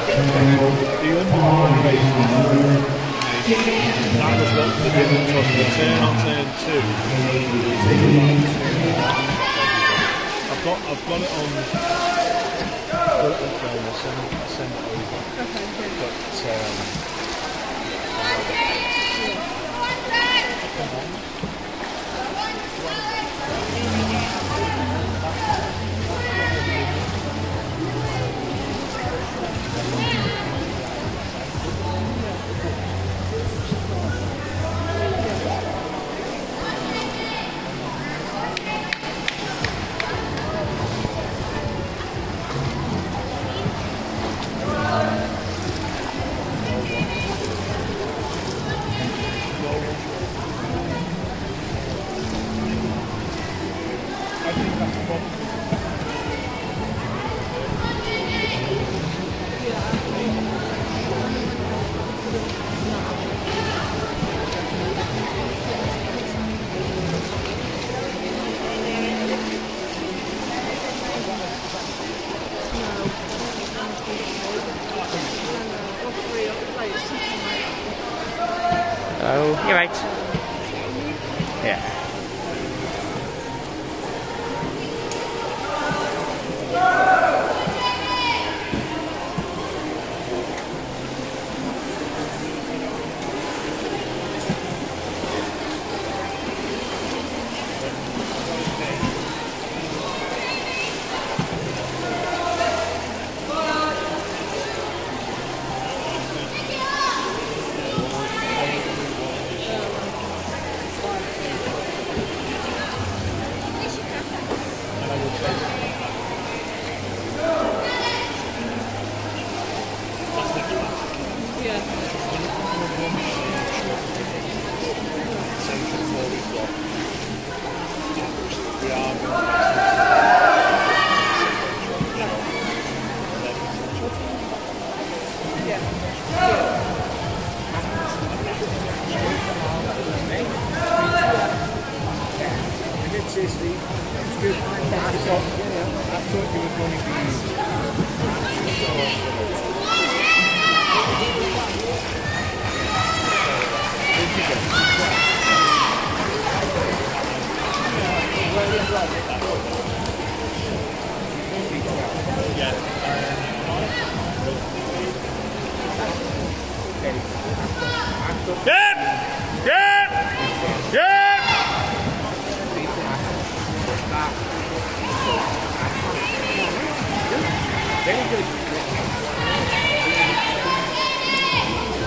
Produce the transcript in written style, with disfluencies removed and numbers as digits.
The underwater facing that was what the difference was. The turn on turn 2. I've got it on film. I'll send it over. Okay, good. But I think that's a problem. Oh, you're right. Yeah. Seriously, it's good. I thought you were going to be